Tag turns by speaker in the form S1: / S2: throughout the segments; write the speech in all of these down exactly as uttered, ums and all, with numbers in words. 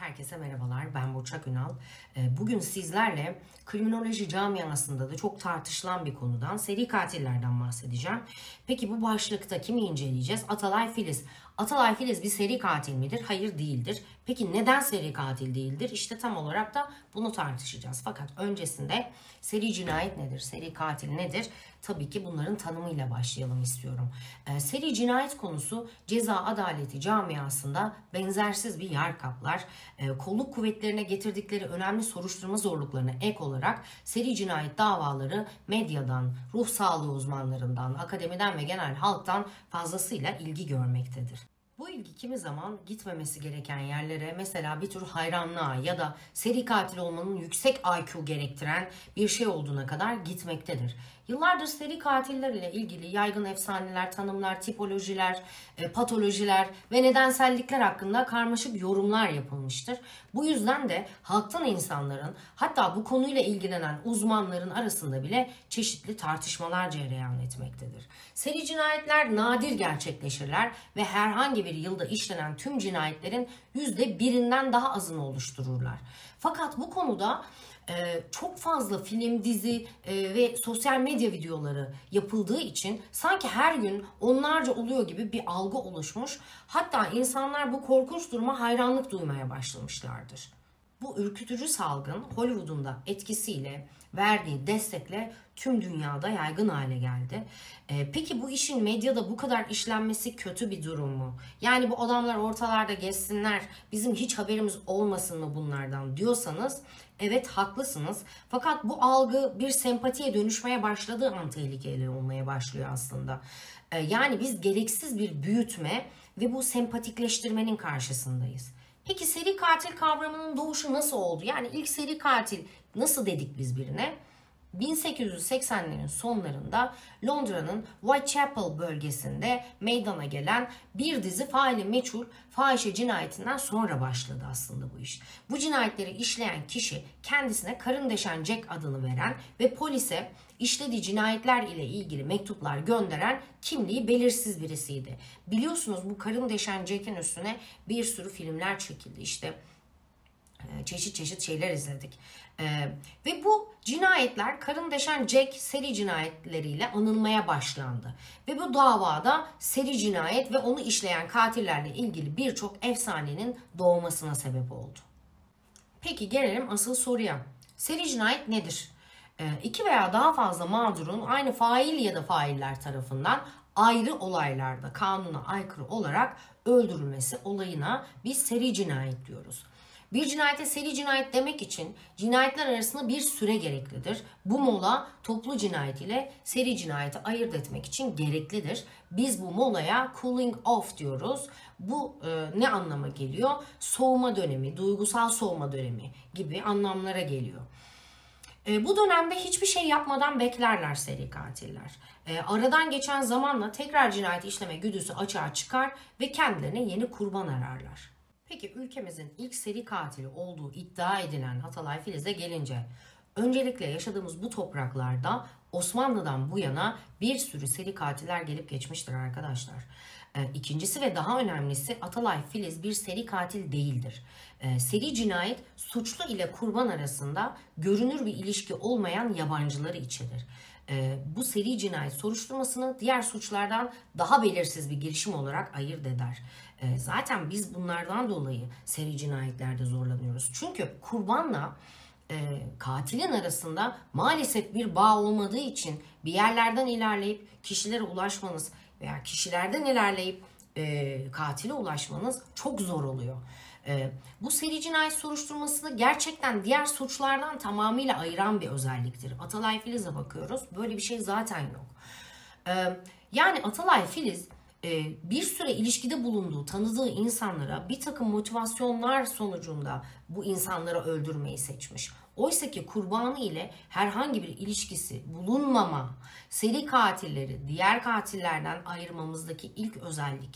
S1: Herkese merhabalar, ben Burçak Ünal. Bugün sizlerle kriminoloji camiasında da çok tartışılan bir konudan, seri katillerden bahsedeceğim. Peki bu başlıkta kimi inceleyeceğiz? Atalay Filiz. Atalay Filiz bir seri katil midir? Hayır, değildir. Peki neden seri katil değildir? İşte tam olarak da bunu tartışacağız. Fakat öncesinde seri cinayet nedir? Seri katil nedir? Tabii ki bunların tanımıyla başlayalım istiyorum. Ee, seri cinayet konusu ceza adaleti camiasında benzersiz bir yer kaplar. Ee, kolluk kuvvetlerine getirdikleri önemli soruşturma zorluklarına ek olarak seri cinayet davaları medyadan, ruh sağlığı uzmanlarından, akademiden ve genel halktan fazlasıyla ilgi görmektedir. Bu ilgi kimi zaman gitmemesi gereken yerlere, mesela bir tür hayranlığa ya da seri katil olmanın yüksek I Q gerektiren bir şey olduğuna kadar gitmektedir. Yıllardır seri katiller ile ilgili yaygın efsaneler, tanımlar, tipolojiler, e, patolojiler ve nedensellikler hakkında karmaşık yorumlar yapılmıştır. Bu yüzden de halktan insanların, hatta bu konuyla ilgilenen uzmanların arasında bile çeşitli tartışmalar cereyan etmektedir. Seri cinayetler nadir gerçekleşirler ve herhangi bir yılda işlenen tüm cinayetlerin yüzde birinden daha azını oluştururlar. Fakat bu konuda Ee, çok fazla film, dizi e, ve sosyal medya videoları yapıldığı için sanki her gün onlarca oluyor gibi bir algı oluşmuş. Hatta insanlar bu korkunç duruma hayranlık duymaya başlamışlardır. Bu ürkütücü salgın Hollywood'un da etkisiyle, verdiği destekle tüm dünyada yaygın hale geldi. Ee, peki bu işin medyada bu kadar işlenmesi kötü bir durum mu? Yani bu adamlar ortalarda gezsinler, bizim hiç haberimiz olmasın mı bunlardan diyorsanız, evet haklısınız. Fakat bu algı bir sempatiye dönüşmeye başladığı an tehlikeli olmaya başlıyor aslında. Ee, yani biz gereksiz bir büyütme ve bu sempatikleştirmenin karşısındayız. Peki seri katil kavramının doğuşu nasıl oldu? Yani ilk seri katil nasıl dedik biz birine? bin sekiz yüz seksenlerin sonlarında Londra'nın Whitechapel bölgesinde meydana gelen bir dizi faili meçhul fahişe cinayetinden sonra başladı aslında bu iş. Bu cinayetleri işleyen kişi kendisine Karın Deşen Jack adını veren ve polise işlediği cinayetler ile ilgili mektuplar gönderen kimliği belirsiz birisiydi. Biliyorsunuz bu Karın Deşen Jack'in üstüne bir sürü filmler çekildi. İşte çeşit çeşit şeyler izledik. Ee, ve bu cinayetler Karın Deşen Jack seri cinayetleriyle anılmaya başlandı. Ve bu davada seri cinayet ve onu işleyen katillerle ilgili birçok efsanenin doğmasına sebep oldu. Peki gelelim asıl soruya. Seri cinayet nedir? Ee, iki veya daha fazla mağdurun aynı fail ya da failler tarafından ayrı olaylarda kanuna aykırı olarak öldürülmesi olayına biz seri cinayet diyoruz. Bir cinayete seri cinayet demek için cinayetler arasında bir süre gereklidir. Bu mola toplu cinayet ile seri cinayeti ayırt etmek için gereklidir. Biz bu molaya cooling off diyoruz. Bu e, ne anlama geliyor? Soğuma dönemi, duygusal soğuma dönemi gibi anlamlara geliyor. E, bu dönemde hiçbir şey yapmadan beklerler seri katiller. E, aradan geçen zamanla tekrar cinayet işleme güdüsü açığa çıkar ve kendilerine yeni kurban ararlar. Peki ülkemizin ilk seri katili olduğu iddia edilen Atalay Filiz'e gelince, öncelikle yaşadığımız bu topraklarda Osmanlı'dan bu yana bir sürü seri katiller gelip geçmiştir arkadaşlar. Ee, ikincisi ve daha önemlisi, Atalay Filiz bir seri katil değildir. Ee, seri cinayet suçlu ile kurban arasında görünür bir ilişki olmayan yabancıları içerir. Ee, bu seri cinayet soruşturmasını diğer suçlardan daha belirsiz bir girişim olarak ayırt eder. Ee, zaten biz bunlardan dolayı seri cinayetlerde zorlanıyoruz. Çünkü kurbanla e, katilin arasında maalesef bir bağ olmadığı için bir yerlerden ilerleyip kişilere ulaşmanız veya kişilerden ilerleyip e, katile ulaşmanız çok zor oluyor. E, bu seri cinayet soruşturmasını gerçekten diğer suçlardan tamamıyla ayıran bir özelliktir. Atalay Filiz'e bakıyoruz. Böyle bir şey zaten yok. E, yani Atalay Filiz e, bir süre ilişkide bulunduğu, tanıdığı insanlara bir takım motivasyonlar sonucunda bu insanları öldürmeyi seçmiş. Oysa ki kurbanı ile herhangi bir ilişkisi bulunmama, seri katilleri diğer katillerden ayırmamızdaki ilk özellik.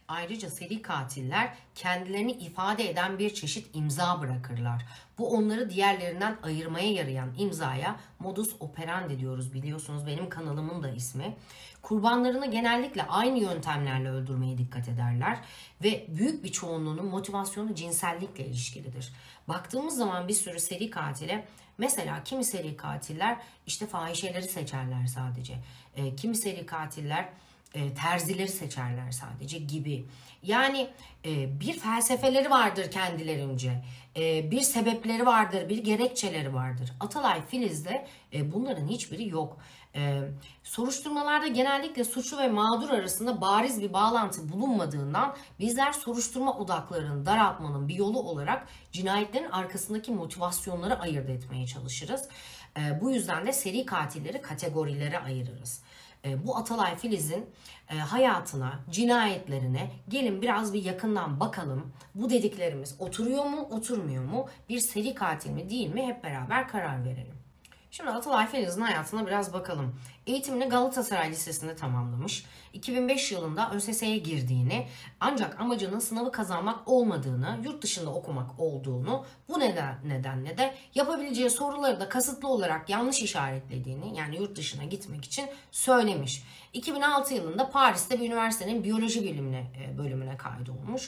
S1: Ayrıca seri katiller kendilerini ifade eden bir çeşit imza bırakırlar. Bu onları diğerlerinden ayırmaya yarayan imzaya modus operandi diyoruz, biliyorsunuz benim kanalımın da ismi. Kurbanlarını genellikle aynı yöntemlerle öldürmeye dikkat ederler ve büyük bir çoğunluğunun motivasyonu cinsellikle ilişkilidir. Baktığımız zaman bir sürü seri katile, mesela kimi seri katiller işte fahişeleri seçerler sadece. E, kimi seri katiller e, terzileri seçerler sadece gibi. Yani e, bir felsefeleri vardır kendilerince. E, bir sebepleri vardır, bir gerekçeleri vardır. Atalay Filiz'de e, bunların hiçbiri yok. E, soruşturmalarda genellikle suçlu ve mağdur arasında bariz bir bağlantı bulunmadığından bizler soruşturma odaklarını daraltmanın bir yolu olarak cinayetlerin arkasındaki motivasyonları ayırt etmeye çalışırız. E, bu yüzden de seri katilleri kategorilere ayırırız. E, bu Atalay Filiz'in e, hayatına, cinayetlerine gelin biraz bir yakından bakalım. Bu dediklerimiz oturuyor mu, oturmuyor mu? Bir seri katil mi, değil mi? Hep beraber karar verelim. Şimdi Atalay Filiz'in hayatına biraz bakalım. Eğitimini Galatasaray Lisesi'nde tamamlamış. iki bin beş yılında ÖSS'ye girdiğini, ancak amacının sınavı kazanmak olmadığını, yurt dışında okumak olduğunu, bu neden, nedenle de yapabileceği soruları da kasıtlı olarak yanlış işaretlediğini, yani yurt dışına gitmek için söylemiş. iki bin altı yılında Paris'te bir üniversitenin biyoloji bilimine, bölümüne kaydolmuş.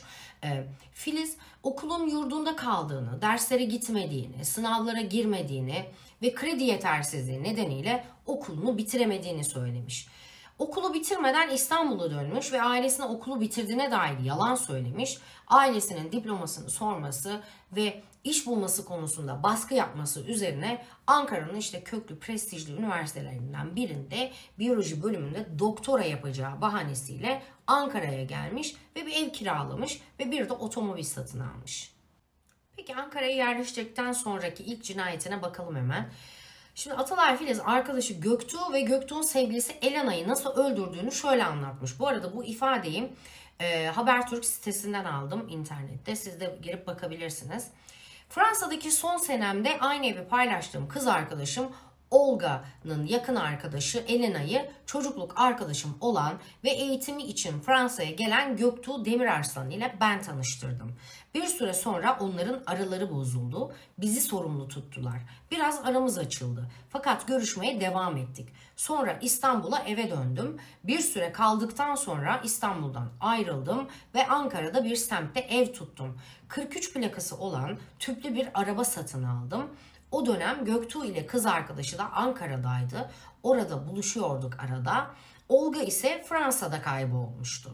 S1: Filiz okulun yurdunda kaldığını, derslere gitmediğini, sınavlara girmediğini ve kredi yetersizliği nedeniyle okulunu bitiremediğini söylemiş. Okulu bitirmeden İstanbul'a dönmüş ve ailesine okulu bitirdiğine dair yalan söylemiş. Ailesinin diplomasını sorması ve iş bulması konusunda baskı yapması üzerine Ankara'nın işte köklü prestijli üniversitelerinden birinde biyoloji bölümünde doktora yapacağı bahanesiyle Ankara'ya gelmiş ve bir ev kiralamış ve bir de otomobil satın almış. Peki Ankara'ya yerleştikten sonraki ilk cinayetine bakalım hemen. Şimdi Atalay Filiz arkadaşı Göktuğ ve Göktuğ'un sevgilisi Elena'yı nasıl öldürdüğünü şöyle anlatmış. Bu arada bu ifadeyi e, Habertürk sitesinden aldım internette. Siz de girip bakabilirsiniz. Fransa'daki son senemde aynı evi paylaştığım kız arkadaşım Olga'nın yakın arkadaşı Elena'yı çocukluk arkadaşım olan ve eğitimi için Fransa'ya gelen Göktuğ Demirarslan ile ben tanıştırdım. Bir süre sonra onların araları bozuldu. Bizi sorumlu tuttular. Biraz aramız açıldı. Fakat görüşmeye devam ettik. Sonra İstanbul'a eve döndüm. Bir süre kaldıktan sonra İstanbul'dan ayrıldım ve Ankara'da bir semtte ev tuttum. kırk üç plakası olan tüplü bir araba satın aldım. O dönem Göktuğ ile kız arkadaşı da Ankara'daydı. Orada buluşuyorduk arada. Olga ise Fransa'da kaybolmuştu.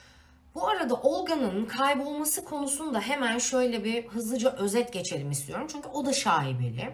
S1: Bu arada Olga'nın kaybolması konusunda hemen şöyle bir hızlıca özet geçelim istiyorum. Çünkü o da şaibeli.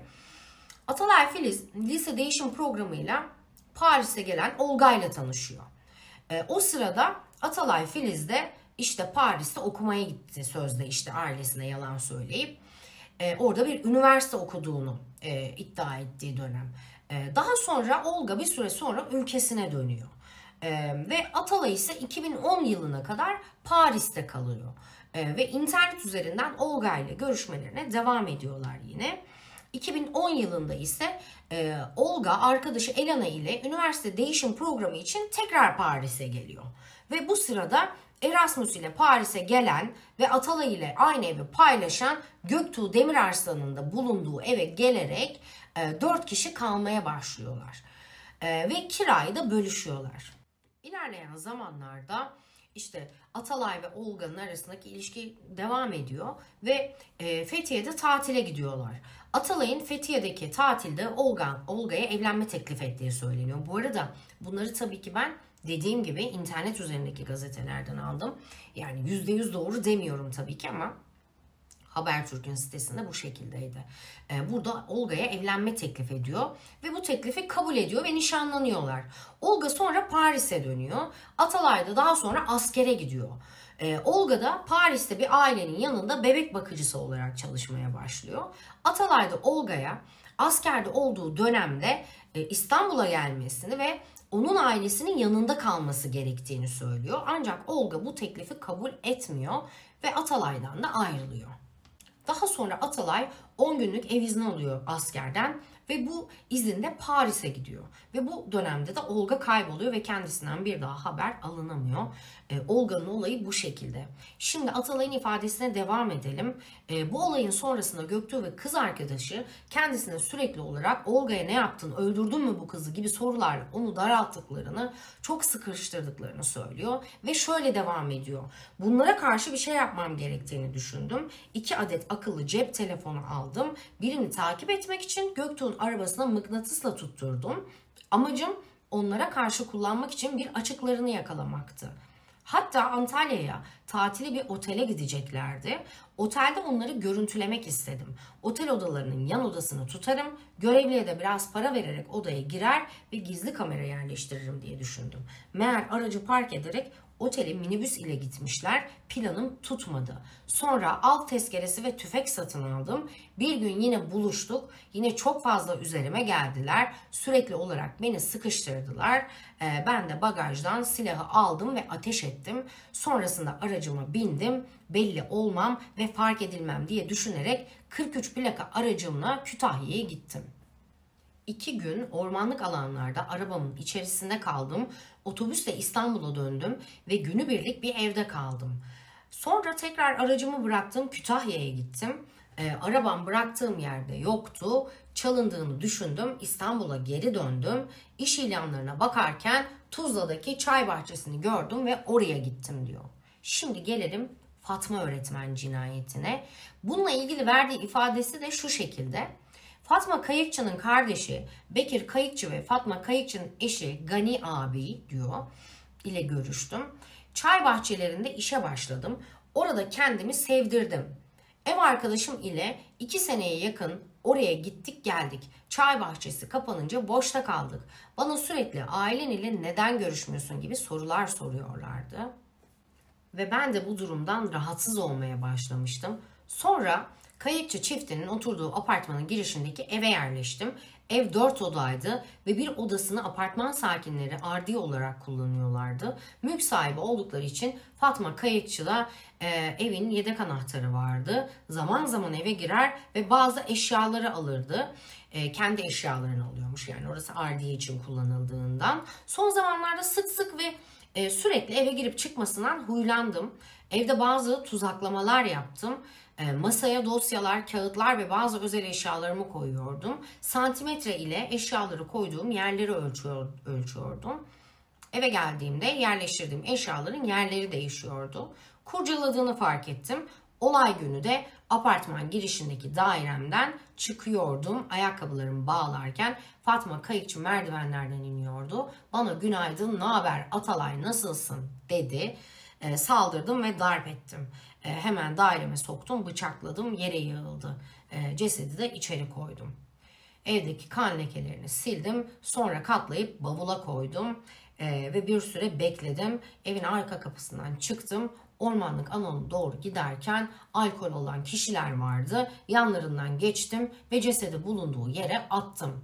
S1: Atalay Filiz lise değişim programıyla Paris'e gelen Olga ile tanışıyor. E, o sırada Atalay Filiz de işte Paris'te okumaya gitti sözde, işte ailesine yalan söyleyip. E, orada bir üniversite okuduğunu e, iddia ettiği dönem. E, daha sonra Olga bir süre sonra ülkesine dönüyor. E, ve Atalay ise iki bin on yılına kadar Paris'te kalıyor. E, ve internet üzerinden Olga ile görüşmelerine devam ediyorlar yine. iki bin on yılında ise e, Olga arkadaşı Elena ile üniversite değişim programı için tekrar Paris'e geliyor. Ve bu sırada Erasmus ile Paris'e gelen ve Atalay ile aynı evi paylaşan Göktuğ Demirarslan'ın da bulunduğu eve gelerek e, dört kişi kalmaya başlıyorlar. E, ve kirayı da bölüşüyorlar. İlerleyen zamanlarda işte Atalay ve Olga'nın arasındaki ilişki devam ediyor ve e, Fethiye'de tatile gidiyorlar. Atalay'ın Fethiye'deki tatilde Olga, Olga'ya evlenme teklif ettiği söyleniyor. Bu arada bunları tabii ki ben dediğim gibi internet üzerindeki gazetelerden aldım. Yani yüzde yüz doğru demiyorum tabii ki ama Habertürk'ün sitesinde bu şekildeydi. Burada Olga'ya evlenme teklif ediyor ve bu teklifi kabul ediyor ve nişanlanıyorlar. Olga sonra Paris'e dönüyor. Atalay da daha sonra askere gidiyor. Olga da Paris'te bir ailenin yanında bebek bakıcısı olarak çalışmaya başlıyor. Atalay da Olga'ya askerde olduğu dönemde İstanbul'a gelmesini ve onun ailesinin yanında kalması gerektiğini söylüyor. Ancak Olga bu teklifi kabul etmiyor ve Atalay'dan da ayrılıyor. Daha sonra Atalay on günlük ev izni alıyor askerden ve bu izinde Paris'e gidiyor. Ve bu dönemde de Olga kayboluyor ve kendisinden bir daha haber alınamıyor. E, Olga'nın olayı bu şekilde. Şimdi Atalay'ın ifadesine devam edelim. E, bu olayın sonrasında Göktuğ ve kız arkadaşı kendisine sürekli olarak Olga'ya ne yaptın, öldürdün mü bu kızı gibi sorularla onu daralttıklarını, çok sıkıştırdıklarını söylüyor. Ve şöyle devam ediyor. Bunlara karşı bir şey yapmam gerektiğini düşündüm. İki adet akıllı cep telefonu aldım. Birini takip etmek için Göktuğ'un arabasına mıknatısla tutturdum. Amacım onlara karşı kullanmak için bir açıklarını yakalamaktı. Hatta Antalya'ya tatili bir otele gideceklerdi. Otelde onları görüntülemek istedim. Otel odalarının yan odasını tutarım, görevliye de biraz para vererek odaya girer ve gizli kamera yerleştiririm diye düşündüm. Meğer aracı park ederek otele minibüs ile gitmişler. Planım tutmadı. Sonra av tezkeresi ve tüfek satın aldım. Bir gün yine buluştuk. Yine çok fazla üzerime geldiler. Sürekli olarak beni sıkıştırdılar. Ee, ben de bagajdan silahı aldım ve ateş ettim. Sonrasında aracıma bindim. Belli olmam ve fark edilmem diye düşünerek kırk üç plaka aracımla Kütahya'ya gittim. İki gün ormanlık alanlarda arabamın içerisinde kaldım. Otobüsle İstanbul'a döndüm ve günübirlik bir evde kaldım. Sonra tekrar aracımı bıraktım, Kütahya'ya gittim. E, arabam bıraktığım yerde yoktu. Çalındığını düşündüm. İstanbul'a geri döndüm. İş ilanlarına bakarken Tuzla'daki çay bahçesini gördüm ve oraya gittim diyor. Şimdi gelelim Fatma öğretmen cinayetine. Bununla ilgili verdiği ifadesi de şu şekilde. Fatma Kayıkçı'nın kardeşi Bekir Kayıkçı ve Fatma Kayıkçı'nın eşi Gani abi diyor ile görüştüm. Çay bahçelerinde işe başladım. Orada kendimi sevdirdim. Ev arkadaşım ile iki seneye yakın oraya gittik geldik. Çay bahçesi kapanınca boşta kaldık. Bana sürekli ailen ile neden görüşmüyorsun gibi sorular soruyorlardı. Ve ben de bu durumdan rahatsız olmaya başlamıştım. Sonra Kayıkçı çiftinin oturduğu apartmanın girişindeki eve yerleştim. Ev dört odaydı ve bir odasını apartman sakinleri ardi olarak kullanıyorlardı. Mülk sahibi oldukları için Fatma Kayıkçı'da e, evin yedek anahtarı vardı. Zaman zaman eve girer ve bazı eşyaları alırdı. E, kendi eşyalarını alıyormuş, yani orası ardiye için kullanıldığından. Son zamanlarda sık sık ve e, sürekli eve girip çıkmasından huylandım. Evde bazı tuzaklamalar yaptım. E, masaya dosyalar, kağıtlar ve bazı özel eşyalarımı koyuyordum. Santimetre ile eşyaları koyduğum yerleri ölçüyor, ölçüyordum. Eve geldiğimde yerleştirdiğim eşyaların yerleri değişiyordu. Kurcaladığını fark ettim. Olay günü de apartman girişindeki dairemden çıkıyordum. Ayakkabılarımı bağlarken Fatma Kayıkçı merdivenlerden iniyordu. Bana günaydın, naber Atalay, nasılsın dedi. E, saldırdım ve darp ettim. E, hemen daireme soktum, bıçakladım, yere yığıldı. E, cesedi de içeri koydum. Evdeki kan lekelerini sildim. Sonra katlayıp bavula koydum. E, ve bir süre bekledim. Evin arka kapısından çıktım. Ormanlık alana doğru giderken alkol olan kişiler vardı. Yanlarından geçtim ve cesedi bulunduğu yere attım.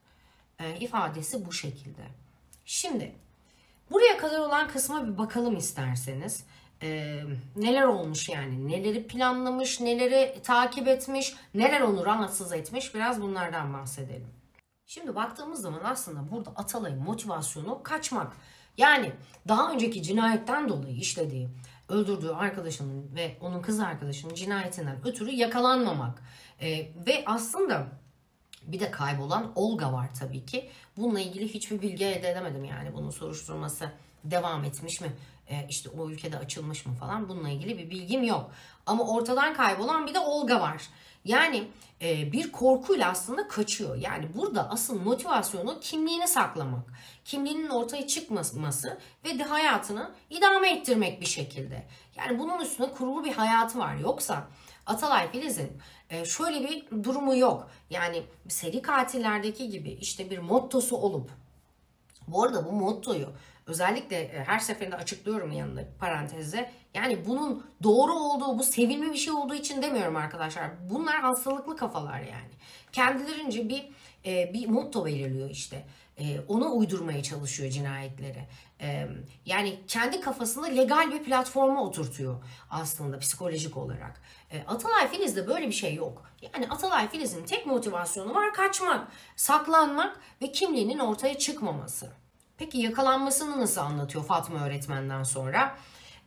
S1: E, ifadesi bu şekilde. Şimdi buraya kadar olan kısma bir bakalım isterseniz. Ee, neler olmuş yani, neleri planlamış, neleri takip etmiş, neler onu rahatsız etmiş, biraz bunlardan bahsedelim. Şimdi baktığımız zaman aslında burada Atalay'ın motivasyonu kaçmak. Yani daha önceki cinayetten dolayı işlediği, öldürdüğü arkadaşının ve onun kız arkadaşının cinayetinden ötürü yakalanmamak. Ee, ve aslında bir de kaybolan Olga var tabii ki. Bununla ilgili hiçbir bilgi elde edemedim, yani bunun soruşturması devam etmiş mi? E, işte o ülkede açılmış mı falan, bununla ilgili bir bilgim yok. Ama ortadan kaybolan bir de Olga var. Yani e, bir korkuyla aslında kaçıyor. Yani burada asıl motivasyonu kimliğini saklamak. Kimliğinin ortaya çıkması ve de hayatını idame ettirmek bir şekilde. Yani bunun üstüne kurulu bir hayatı var. Yoksa Atalay Filiz'in e, şöyle bir durumu yok. Yani seri katillerdeki gibi işte bir mottosu olup, bu arada bu mottoyu özellikle her seferinde açıklıyorum yanında parantezde. Yani bunun doğru olduğu, bu sevimli bir şey olduğu için demiyorum arkadaşlar. Bunlar hastalıklı kafalar yani. Kendilerince bir e, bir motto belirliyor işte. E, ona uydurmaya çalışıyor cinayetleri. E, yani kendi kafasında legal bir platforma oturtuyor aslında psikolojik olarak. E, Atalay Filiz'de böyle bir şey yok. Yani Atalay Filiz'in tek motivasyonu var: kaçmak, saklanmak ve kimliğinin ortaya çıkmaması. Peki yakalanmasını nasıl anlatıyor Fatma öğretmenden sonra?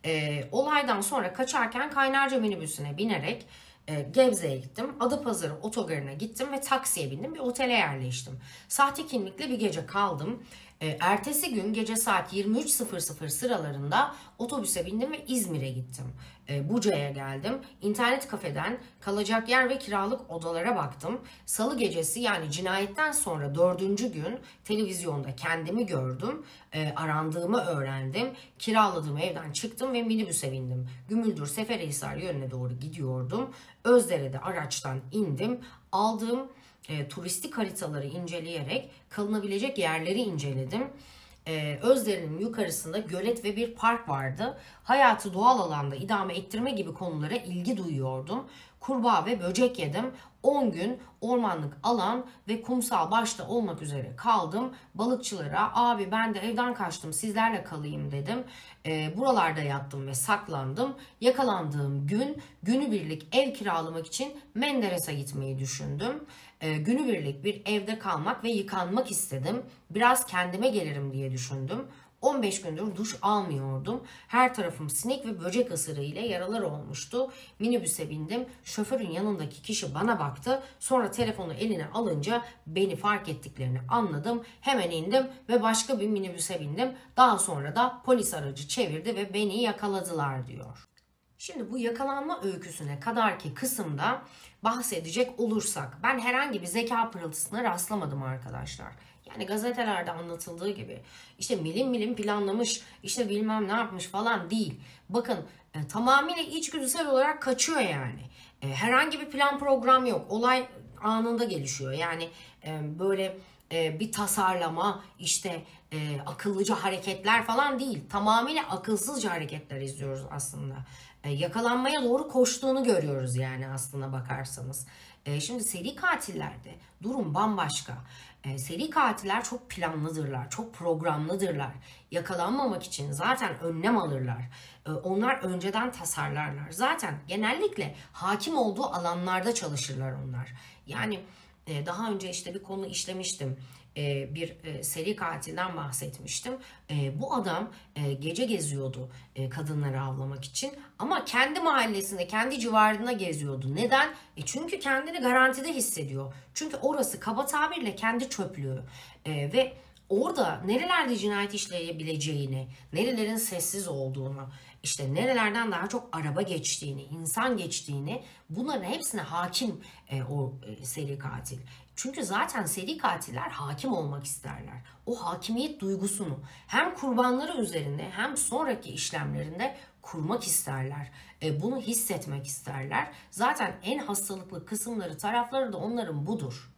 S1: E, olaydan sonra kaçarken Kaynarca minibüsüne binerek e, Gebze'ye gittim. Adapazarı otogarına gittim ve taksiye bindim. Bir otele yerleştim. Sahte kimlikle bir gece kaldım. E, ertesi gün gece saat yirmi üç sıfır sıfır sıralarında otobüse bindim ve İzmir'e gittim. E, Buca'ya geldim. İnternet kafeden kalacak yer ve kiralık odalara baktım. Salı gecesi, yani cinayetten sonra dördüncü gün televizyonda kendimi gördüm. E, arandığımı öğrendim. Kiraladığım evden çıktım ve minibüse bindim. Gümüldür Seferihisar yönüne doğru gidiyordum. Özdere'de araçtan indim. Aldığım E, turistik haritaları inceleyerek kalınabilecek yerleri inceledim. E, Özdere'nin yukarısında gölet ve bir park vardı. Hayatı doğal alanda idame ettirme gibi konulara ilgi duyuyordum. Kurbağa ve böcek yedim. on gün ormanlık alan ve kumsal başta olmak üzere kaldım. Balıkçılara abi ben de evden kaçtım sizlerle kalayım dedim. E, buralarda yattım ve saklandım. Yakalandığım gün günübirlik ev kiralamak için Menderes'e gitmeyi düşündüm. E, günübirlik bir evde kalmak ve yıkanmak istedim. Biraz kendime gelirim diye düşündüm. on beş gündür duş almıyordum. Her tarafım sinek ve böcek ısırığı ile yaralar olmuştu. Minibüse bindim. Şoförün yanındaki kişi bana baktı. Sonra telefonu eline alınca beni fark ettiklerini anladım. Hemen indim ve başka bir minibüse bindim. Daha sonra da polis aracı çevirdi ve beni yakaladılar diyor. Şimdi bu yakalanma öyküsüne kadarki kısımda bahsedecek olursak ben herhangi bir zeka pırıltısına rastlamadım arkadaşlar. Yani gazetelerde anlatıldığı gibi işte milim milim planlamış, işte bilmem ne yapmış falan değil. Bakın e, tamamıyla içgüdüsel olarak kaçıyor yani. E, herhangi bir plan program yok. Olay anında gelişiyor. Yani e, böyle e, bir tasarlama, işte e, akıllıca hareketler falan değil. Tamamıyla akılsızca hareketler izliyoruz aslında. E, yakalanmaya doğru koştuğunu görüyoruz yani aslına bakarsanız. E, şimdi seri katillerde durum bambaşka. E, seri katiller çok planlıdırlar, çok programlıdırlar. Yakalanmamak için zaten önlem alırlar. E, onlar önceden tasarlarlar. Zaten genellikle hakim olduğu alanlarda çalışırlar onlar. Yani e, daha önce işte bir konu işlemiştim. E, bir e, seri katilden bahsetmiştim. E, bu adam e, gece geziyordu e, kadınları avlamak için. Ama kendi mahallesinde, kendi civarında geziyordu. Neden? E, çünkü kendini garantide hissediyor. Çünkü orası kaba tabirle kendi çöplüğü. E, ve orada nerelerde cinayet işleyebileceğini, nerelerin sessiz olduğunu, işte nerelerden daha çok araba geçtiğini, insan geçtiğini, bunların hepsine hakim e, o e, seri katil. Çünkü zaten seri katiller hakim olmak isterler. O hakimiyet duygusunu hem kurbanları üzerinde hem sonraki işlemlerinde kurmak isterler. E, bunu hissetmek isterler. Zaten en hastalıklı kısımları, tarafları da onların budur.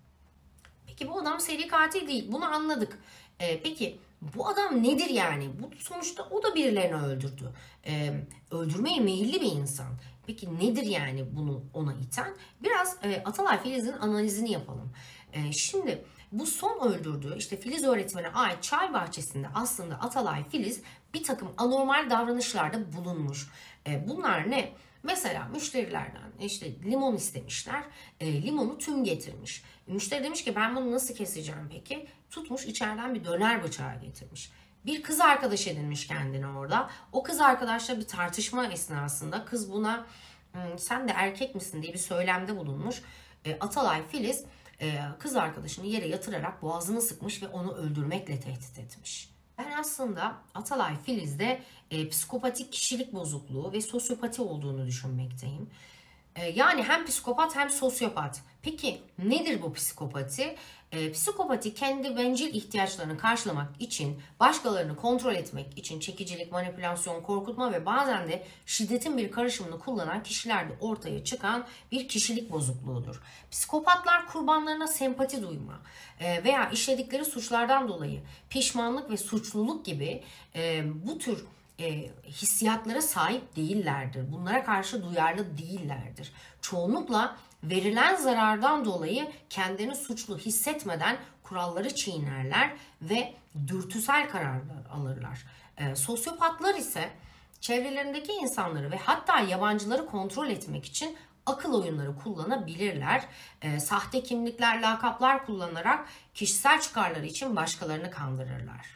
S1: Peki bu adam seri katil değil. Bunu anladık. E, peki bu adam nedir yani? Bu sonuçta o da birilerini öldürdü. E, öldürmeye meyilli bir insan. Peki nedir yani bunu ona iten? Biraz e, Atalay Filiz'in analizini yapalım. E, şimdi bu son öldürdüğü işte Filiz öğretmene ait çay bahçesinde aslında Atalay Filiz bir takım anormal davranışlarda bulunmuş. E, bunlar ne? Mesela müşterilerden işte limon istemişler. E, limonu tüm getirmiş. Müşteri demiş ki ben bunu nasıl keseceğim peki? Tutmuş içeriden bir döner bıçağı getirmiş. Bir kız arkadaş edinmiş kendine orada. O kız arkadaşla bir tartışma esnasında kız buna sen de erkek misin diye bir söylemde bulunmuş. E, Atalay Filiz e, kız arkadaşını yere yatırarak boğazını sıkmış ve onu öldürmekle tehdit etmiş. Ben aslında Atalay Filiz'de e, psikopatik kişilik bozukluğu ve sosyopati olduğunu düşünmekteyim. E, yani hem psikopat hem sosyopat. Peki nedir bu psikopati? E, psikopati kendi bencil ihtiyaçlarını karşılamak için, başkalarını kontrol etmek için çekicilik, manipülasyon, korkutma ve bazen de şiddetin bir karışımını kullanan kişilerde ortaya çıkan bir kişilik bozukluğudur. Psikopatlar kurbanlarına sempati duyma e, veya işledikleri suçlardan dolayı pişmanlık ve suçluluk gibi e, bu tür E, hissiyatlara sahip değillerdir. Bunlara karşı duyarlı değillerdir. Çoğunlukla verilen zarardan dolayı kendini suçlu hissetmeden kuralları çiğnerler ve dürtüsel kararlar alırlar. E, sosyopatlar ise çevrelerindeki insanları ve hatta yabancıları kontrol etmek için akıl oyunları kullanabilirler. E, sahte kimlikler, lakaplar kullanarak kişisel çıkarları için başkalarını kandırırlar.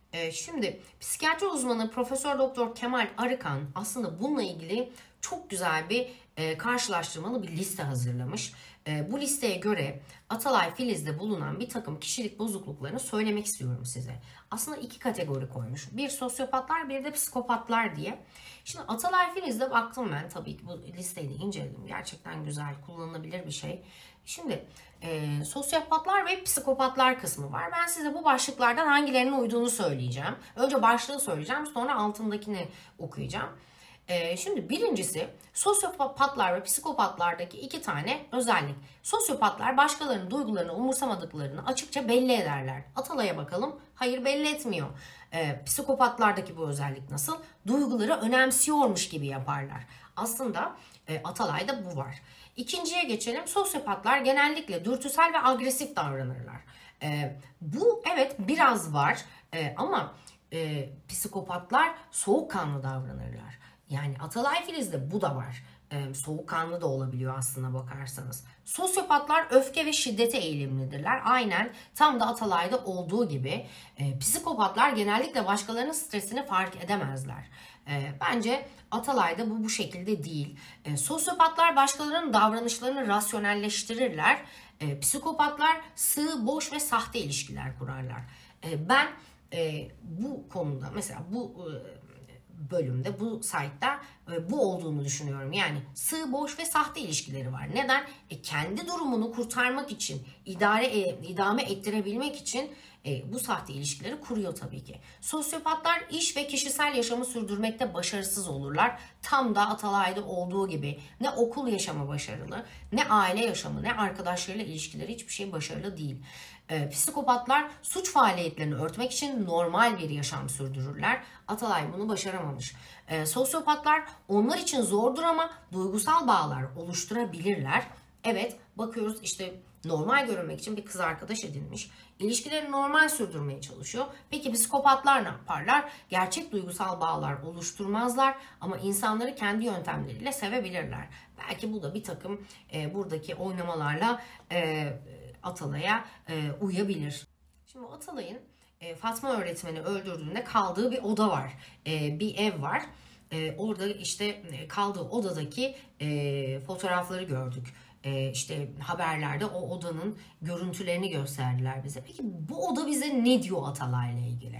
S1: Ee, şimdi psikiyatri uzmanı Profesör Doktor Kemal Arıkan aslında bununla ilgili çok güzel bir e, karşılaştırmalı bir liste hazırlamış. E, bu listeye göre Atalay Filiz'de bulunan bir takım kişilik bozukluklarını söylemek istiyorum size. Aslında iki kategori koymuş. Bir sosyopatlar, bir de psikopatlar diye. Şimdi Atalay Filiz'de baktım ben, tabii ki bu listeyi de inceledim. Gerçekten güzel, kullanılabilir bir şey. Şimdi e, sosyopatlar ve psikopatlar kısmı var. Ben size bu başlıklardan hangilerinin uyduğunu söyleyeceğim. Önce başlığı söyleyeceğim, sonra altındakini okuyacağım. E, şimdi birincisi sosyopatlar ve psikopatlardaki iki tane özellik. Sosyopatlar başkalarının duygularını umursamadıklarını açıkça belli ederler. Atalay'a bakalım. Hayır, belli etmiyor. E, psikopatlardaki bu özellik nasıl? Duyguları önemsiyormuş gibi yaparlar. Aslında e, Atalay'da bu var. İkinciye geçelim. Sosyopatlar genellikle dürtüsel ve agresif davranırlar. E, bu evet biraz var e, ama e, psikopatlar soğukkanlı davranırlar. Yani Atalay Filiz'de bu da var. Ee, soğukkanlı da olabiliyor aslına bakarsanız. Sosyopatlar öfke ve şiddete eğilimlidirler. Aynen tam da Atalay'da olduğu gibi. Ee, psikopatlar genellikle başkalarının stresini fark edemezler. Ee, bence Atalay'da bu bu şekilde değil. Ee, sosyopatlar başkalarının davranışlarını rasyonelleştirirler. Ee, psikopatlar sığ, boş ve sahte ilişkiler kurarlar. Ee, ben e, bu konuda mesela bu... E, bölümde, bu site'da bu olduğunu düşünüyorum. Yani sığ, boş ve sahte ilişkileri var. Neden? E, kendi durumunu kurtarmak için, idare e, idame ettirebilmek için e, bu sahte ilişkileri kuruyor tabii ki. Sosyopatlar iş ve kişisel yaşamı sürdürmekte başarısız olurlar. Tam da Atalay'da olduğu gibi ne okul yaşamı başarılı, ne aile yaşamı, ne arkadaşlarıyla ilişkileri, hiçbir şey başarılı değil. E, psikopatlar suç faaliyetlerini örtmek için normal bir yaşam sürdürürler. Atalay bunu başaramamış. E, sosyopatlar onlar için zordur ama duygusal bağlar oluşturabilirler. Evet, bakıyoruz işte normal görünmek için bir kız arkadaş edinmiş. İlişkileri normal sürdürmeye çalışıyor. Peki psikopatlar ne yaparlar? Gerçek duygusal bağlar oluşturmazlar ama insanları kendi yöntemleriyle sevebilirler. Belki bu da bir takım e, buradaki oynamalarla e, Atalay'a e, uyabilir. Şimdi Atalay'ın e, Fatma öğretmeni öldürdüğünde kaldığı bir oda var. E, bir ev var. E, orada işte kaldığı odadaki e, fotoğrafları gördük. E, işte haberlerde o odanın görüntülerini gösterdiler bize. Peki bu oda bize ne diyor Atalay'la ilgili?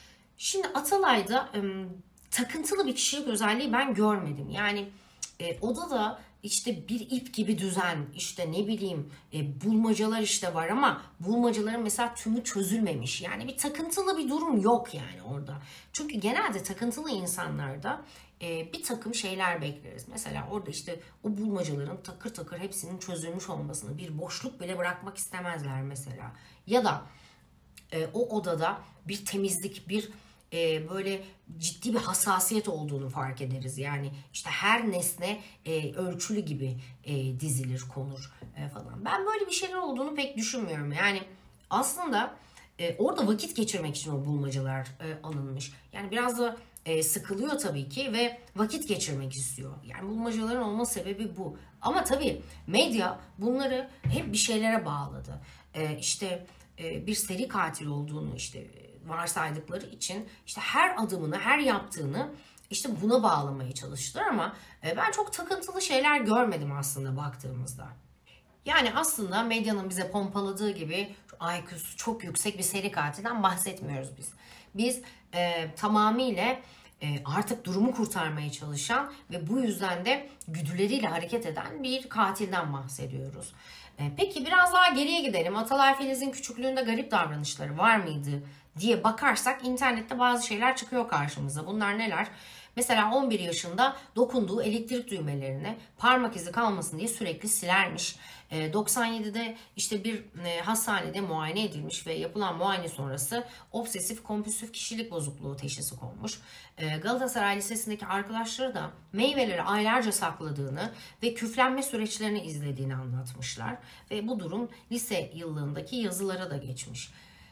S1: Şimdi Atalay'da e, takıntılı bir kişilik özelliği ben görmedim. Yani e, odada işte bir ip gibi düzen, işte ne bileyim e, bulmacalar işte var ama bulmacaların mesela tümü çözülmemiş. Yani bir takıntılı bir durum yok yani orada. Çünkü genelde takıntılı insanlarda e, bir takım şeyler bekleriz. Mesela orada işte o bulmacaların takır takır hepsinin çözülmüş olmasını, bir boşluk bile bırakmak istemezler mesela. Ya da e, o odada bir temizlik, bir e, böyle ciddi bir hassasiyet olduğunu fark ederiz. Yani işte her nesne e, ölçülü gibi e, dizilir, konur e, falan. Ben böyle bir şeyler olduğunu pek düşünmüyorum. Yani aslında e, orada vakit geçirmek için o bulmacalar e, alınmış. Yani biraz da e, sıkılıyor tabii ki ve vakit geçirmek istiyor. Yani bulmacaların olma sebebi bu. Ama tabii medya bunları hep bir şeylere bağladı. E, işte e, bir seri katil olduğunu işte varsaydıkları için işte her adımını, her yaptığını işte buna bağlamaya çalıştılar ama ben çok takıntılı şeyler görmedim aslında baktığımızda. Yani aslında medyanın bize pompaladığı gibi I Q'su çok yüksek bir seri katilden bahsetmiyoruz biz. Biz e, tamamıyla e, artık durumu kurtarmaya çalışan ve bu yüzden de güdüleriyle hareket eden bir katilden bahsediyoruz. E, peki biraz daha geriye gidelim. Atalay Filiz'in küçüklüğünde garip davranışları var mıydı diye bakarsak internette bazı şeyler çıkıyor karşımıza. Bunlar neler? Mesela on bir yaşında dokunduğu elektrik düğmelerine parmak izi kalmasın diye sürekli silermiş. doksan yedide işte bir hastanede muayene edilmiş ve yapılan muayene sonrası obsesif kompulsif kişilik bozukluğu teşhisi konmuş. Galatasaray Lisesi'ndeki arkadaşları da meyveleri aylarca sakladığını ve küflenme süreçlerini izlediğini anlatmışlar. Ve bu durum lise yıllığındaki yazılara da geçmiş.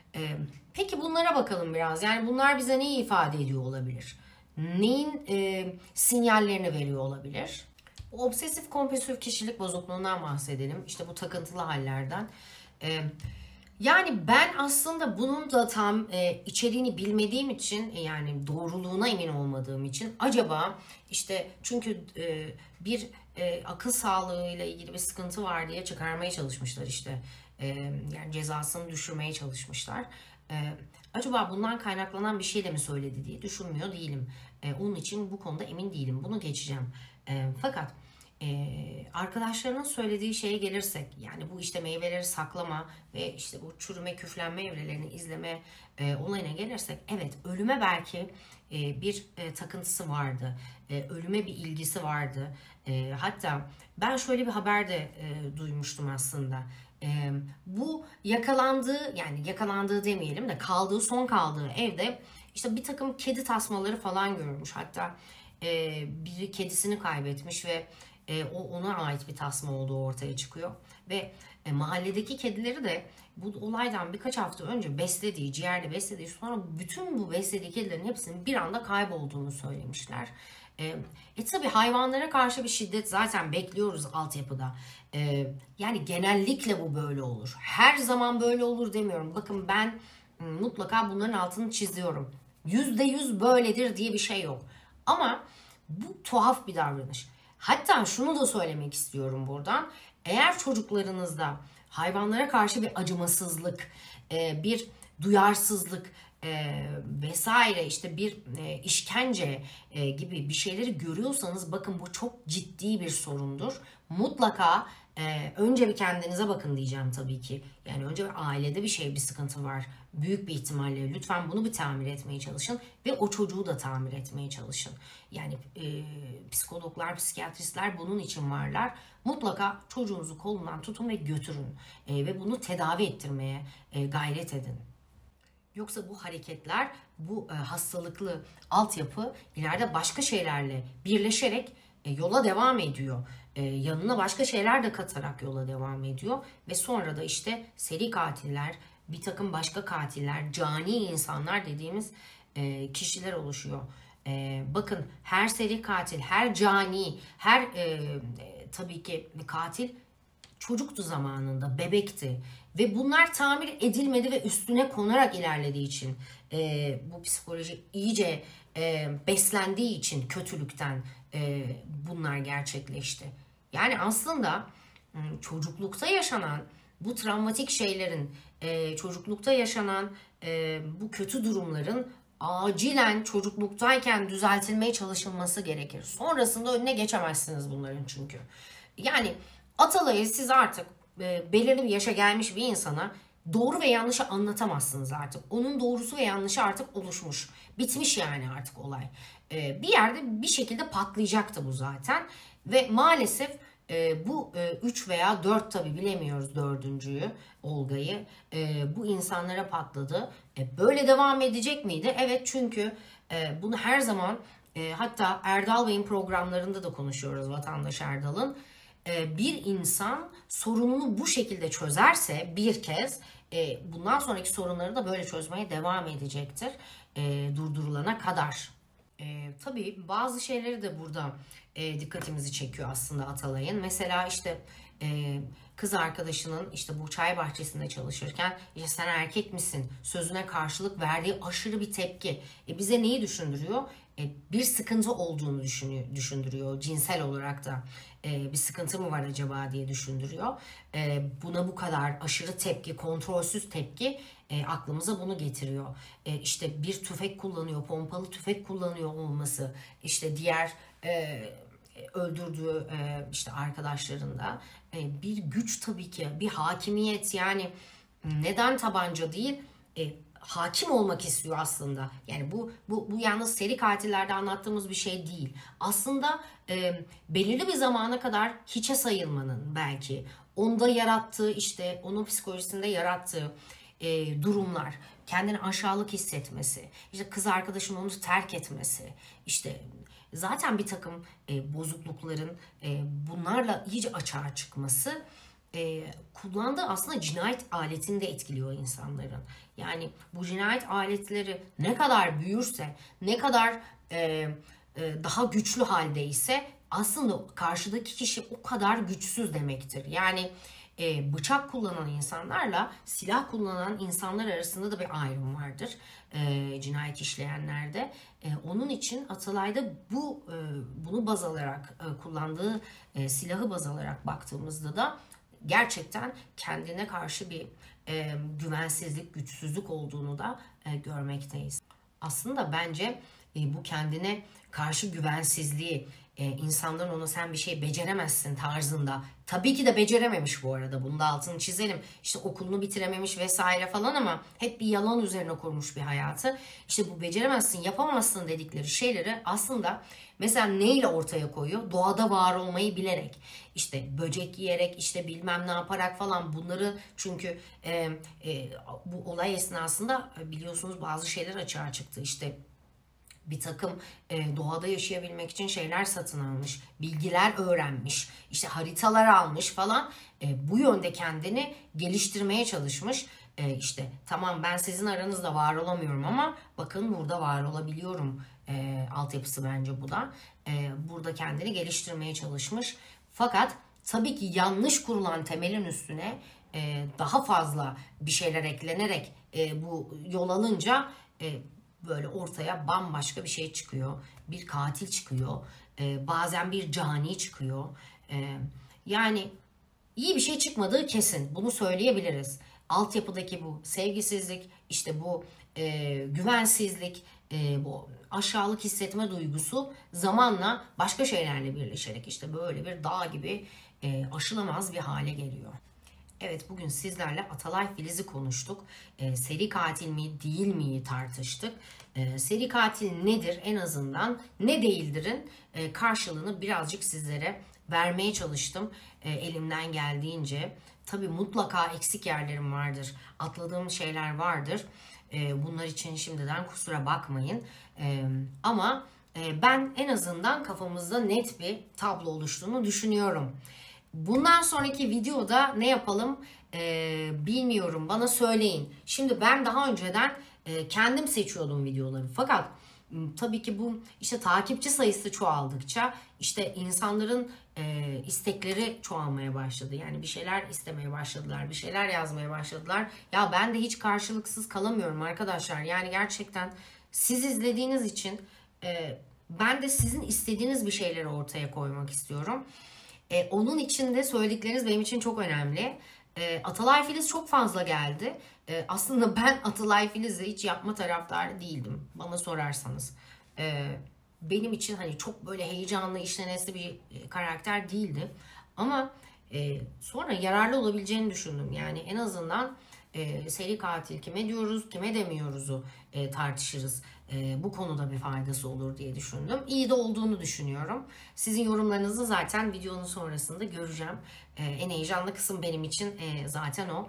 S1: Peki bunlara bakalım biraz. Yani bunlar bize neyi ifade ediyor olabilir? Neyin e, sinyallerini veriyor olabilir? Obsesif kompulsif kişilik bozukluğundan bahsedelim. İşte bu takıntılı hallerden. E, Yani ben aslında bunun da tam e, içeriğini bilmediğim için, e, yani doğruluğuna emin olmadığım için, acaba işte çünkü e, bir e, akıl sağlığı ile ilgili bir sıkıntı var diye çıkarmaya çalışmışlar işte. E, Yani cezasını düşürmeye çalışmışlar. E, Acaba bundan kaynaklanan bir şey de mi söyledi diye düşünmüyor değilim. E, onun için bu konuda emin değilim. Bunu geçeceğim. E, fakat ee, arkadaşlarının söylediği şeye gelirsek, yani bu işte meyveleri saklama ve işte bu çürüme küflenme evrelerini izleme e, olayına gelirsek, evet, ölüme belki e, bir e, takıntısı vardı, e, ölüme bir ilgisi vardı. E, hatta ben şöyle bir haber de e, duymuştum aslında. E, Bu yakalandığı, yani yakalandığı demeyelim de kaldığı, son kaldığı evde işte bir takım kedi tasmaları falan görmüş. Hatta e, biri kedisini kaybetmiş ve e, o ona ait bir tasma olduğu ortaya çıkıyor. Ve e, mahalledeki kedileri de bu olaydan birkaç hafta önce beslediği, ciğerle beslediği, sonra bütün bu beslediği kedilerin hepsinin bir anda kaybolduğunu söylemişler. E, e tabi hayvanlara karşı bir şiddet zaten bekliyoruz altyapıda. E, Yani genellikle bu böyle olur. Her zaman böyle olur demiyorum. Bakın ben mutlaka bunların altını çiziyorum. Yüzde yüz böyledir diye bir şey yok. Ama bu tuhaf bir davranış. Hatta şunu da söylemek istiyorum buradan. Eğer çocuklarınızda hayvanlara karşı bir acımasızlık, e, bir duyarsızlık e, vesaire, işte bir e, işkence e, gibi bir şeyleri görüyorsanız, bakın bu çok ciddi bir sorundur. Mutlaka e, önce bir kendinize bakın diyeceğim tabii ki. Yani önce bir ailede bir şey, bir sıkıntı var. Büyük bir ihtimalle lütfen bunu bir tamir etmeye çalışın ve o çocuğu da tamir etmeye çalışın. Yani e, psikologlar, psikiyatristler bunun için varlar. Mutlaka çocuğunuzu kolundan tutun ve götürün e, ve bunu tedavi ettirmeye e, gayret edin. Yoksa bu hareketler, bu e, hastalıklı altyapı ileride başka şeylerle birleşerek e, yola devam ediyor. E, yanına başka şeyler de katarak yola devam ediyor. Ve sonra da işte seri katiller, bir takım başka katiller, cani insanlar dediğimiz e, kişiler oluşuyor. E, bakın, her seri katil, her cani, her e, e, tabii ki bir katil çocuktu zamanında, bebekti. Ve bunlar tamir edilmedi ve üstüne konarak ilerlediği için e, bu psikoloji iyice e, beslendiği için kötülükten e, bunlar gerçekleşti. Yani aslında çocuklukta yaşanan bu travmatik şeylerin, e, çocuklukta yaşanan e, bu kötü durumların acilen çocukluktayken düzeltilmeye çalışılması gerekir. Sonrasında önüne geçemezsiniz bunların çünkü. Yani Atalay'ı siz artık e, belirli bir yaşa gelmiş bir insana doğru ve yanlışı anlatamazsınız artık. Onun doğrusu ve yanlışı artık oluşmuş. Bitmiş yani artık olay. E, bir yerde bir şekilde patlayacaktı bu zaten. Ve maalesef e, bu üç veya dört, tabi bilemiyoruz dördüncüyü, Olga'yı. E, bu insanlara patladı. E, böyle devam edecek miydi? Evet, çünkü e, bunu her zaman e, hatta Erdal Bey'in programlarında da konuşuyoruz, Vatandaş Erdal'ın. Bir insan sorununu bu şekilde çözerse bir kez, bundan sonraki sorunları da böyle çözmeye devam edecektir durdurulana kadar. E, tabii bazı şeyleri de burada e, dikkatimizi çekiyor aslında Atalay'ın. Mesela işte e, kız arkadaşının işte bu çay bahçesinde çalışırken işte sen erkek misin sözüne karşılık verdiği aşırı bir tepki. E, bize neyi düşündürüyor? E, bir sıkıntı olduğunu düşünüyor, düşündürüyor. Cinsel olarak da e, bir sıkıntı mı var acaba diye düşündürüyor. E, buna bu kadar aşırı tepki, kontrolsüz tepki e, aklımıza bunu getiriyor. E, işte bir tüfek kullanıyor, pompalı tüfek kullanıyor olması, işte diğer e, öldürdüğü e, işte arkadaşlarında e, bir güç, tabii ki bir hakimiyet. Yani neden tabanca değil, e, hakim olmak istiyor aslında. Yani bu bu bu yalnız seri katillerde anlattığımız bir şey değil. Aslında e, belirli bir zamana kadar hiçe sayılmanın, belki onda yarattığı, işte onun psikolojisinde yarattığı e, durumlar, kendini aşağılık hissetmesi, işte kız arkadaşının onu terk etmesi, işte zaten bir takım e, bozuklukların e, bunlarla iyice açığa çıkması, e, kullandığı aslında cinayet aletini de etkiliyor insanların. Yani bu cinayet aletleri ne kadar büyürse, ne kadar e, e, daha güçlü haldeyse aslında karşıdaki kişi o kadar güçsüz demektir. Yani e, bıçak kullanan insanlarla silah kullanan insanlar arasında da bir ayrım vardır. E, cinayet işleyenlerde. E, onun için Atalay'da bu e, bunu baz alarak e, kullandığı e, silahı baz alarak baktığımızda da gerçekten kendine karşı bir e, güvensizlik, güçsüzlük olduğunu da e, görmekteyiz. Aslında bence e, bu kendine karşı güvensizliği, e, insanların ona sen bir şey beceremezsin tarzında, tabii ki de becerememiş bu arada, bunu da altını çizelim. İşte okulunu bitirememiş vesaire falan ama hep bir yalan üzerine kurmuş bir hayatı. İşte bu beceremezsin, yapamazsın dedikleri şeyleri aslında mesela neyle ortaya koyuyor? Doğada var olmayı bilerek, işte böcek yiyerek, işte bilmem ne yaparak falan bunları, çünkü e, e, bu olay esnasında biliyorsunuz bazı şeyler açığa çıktı. İşte bir takım e, doğada yaşayabilmek için şeyler satın almış, bilgiler öğrenmiş, işte haritalar almış falan. E, bu yönde kendini geliştirmeye çalışmış. E, işte tamam ben sizin aranızda var olamıyorum ama bakın burada var olabiliyorum e, altyapısı bence bu da. E, burada kendini geliştirmeye çalışmış. Fakat tabii ki yanlış kurulan temelin üstüne e, daha fazla bir şeyler eklenerek e, bu yol alınca e, böyle ortaya bambaşka bir şey çıkıyor. Bir katil çıkıyor. Ee, bazen bir cani çıkıyor. Ee, yani iyi bir şey çıkmadığı kesin. Bunu söyleyebiliriz. Altyapıdaki bu sevgisizlik, işte bu e, güvensizlik, e, bu aşağılık hissetme duygusu zamanla başka şeylerle birleşerek işte böyle bir dağ gibi e, aşılamaz bir hale geliyor. Evet, bugün sizlerle Atalay Filiz'i konuştuk. E, seri katil mi değil miyi tartıştık. E, seri katil nedir, en azından ne değildirin e, karşılığını birazcık sizlere vermeye çalıştım e, elimden geldiğince. Tabii mutlaka eksik yerlerim vardır, atladığım şeyler vardır. E, bunlar için şimdiden kusura bakmayın. E, ama e, ben en azından kafamızda net bir tablo oluştuğunu düşünüyorum. Bundan sonraki videoda ne yapalım ee, bilmiyorum, bana söyleyin. Şimdi ben daha önceden e, kendim seçiyordum videoları. Fakat tabii ki bu işte takipçi sayısı çoğaldıkça işte insanların e, istekleri çoğalmaya başladı. Yani bir şeyler istemeye başladılar, bir şeyler yazmaya başladılar. Ya ben de hiç karşılıksız kalamıyorum arkadaşlar. Yani gerçekten siz izlediğiniz için e, ben de sizin istediğiniz bir şeyleri ortaya koymak istiyorum. E, onun için de söyledikleriniz benim için çok önemli. E, Atalay Filiz çok fazla geldi. E, aslında ben Atalay Filiz'i hiç yapma taraftarı değildim, bana sorarsanız. E, benim için hani çok böyle heyecanlı işlenesi bir karakter değildi. Ama e, sonra yararlı olabileceğini düşündüm. Yani en azından e, seri katil kime diyoruz, kime demiyoruzu e, tartışırız. E, bu konuda bir faydası olur diye düşündüm. İyi de olduğunu düşünüyorum. Sizin yorumlarınızı zaten videonun sonrasında göreceğim. E, en heyecanlı kısım benim için e, zaten o.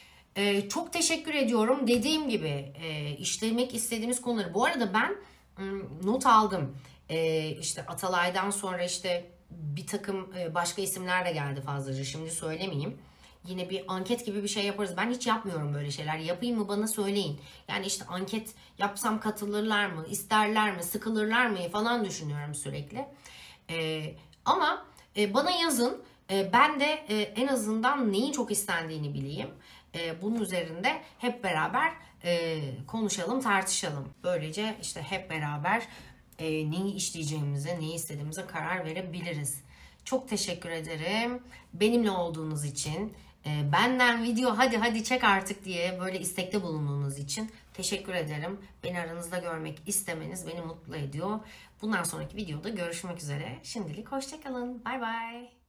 S1: E, çok teşekkür ediyorum. Dediğim gibi e, işlemek istediğimiz konuları. Bu arada ben not aldım. E, işte Atalay'dan sonra işte bir takım başka isimler de geldi fazlaca. Şimdi söylemeyeyim. Yine bir anket gibi bir şey yaparız. Ben hiç yapmıyorum böyle şeyler. Yapayım mı, bana söyleyin. Yani işte anket yapsam katılırlar mı, isterler mi, sıkılırlar mı falan düşünüyorum sürekli. Ee, ama e, bana yazın. E, ben de e, en azından neyin çok istendiğini bileyim. E, bunun üzerinde hep beraber e, konuşalım, tartışalım. Böylece işte hep beraber e, neyi işleyeceğimize, neyi istediğimize karar verebiliriz. Çok teşekkür ederim benimle olduğunuz için. E, benden video hadi hadi çek artık diye böyle istekte bulunduğunuz için teşekkür ederim. Beni aranızda görmek istemeniz beni mutlu ediyor. Bundan sonraki videoda görüşmek üzere. Şimdilik hoşça kalın. Bay bay.